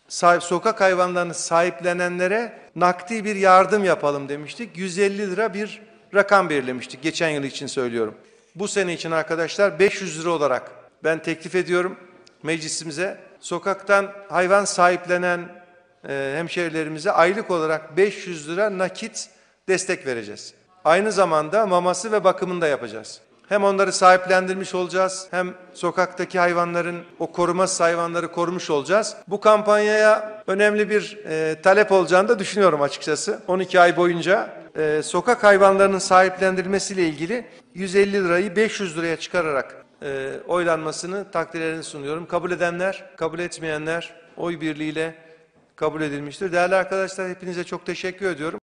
sokak hayvanlarını sahiplenenlere nakdi bir yardım yapalım demiştik. 150 lira bir rakam belirlemiştik. Geçen yıl için söylüyorum. Bu sene için arkadaşlar 500 lira olarak ben teklif ediyorum meclisimize. Sokaktan hayvan sahiplenen hemşehrilerimize aylık olarak 500 lira nakit destek vereceğiz. Aynı zamanda maması ve bakımını da yapacağız. Hem onları sahiplendirmiş olacağız, hem sokaktaki hayvanların, o korumasız hayvanları korumuş olacağız. Bu kampanyaya önemli bir talep olacağını da düşünüyorum açıkçası. 12 ay boyunca sokak hayvanlarının sahiplendirilmesiyle ilgili 150 lirayı 500 liraya çıkararak oylanmasını takdirlerini sunuyorum. Kabul edenler, kabul etmeyenler oy birliğiyle kabul edilmiştir. Değerli arkadaşlar, hepinize çok teşekkür ediyorum.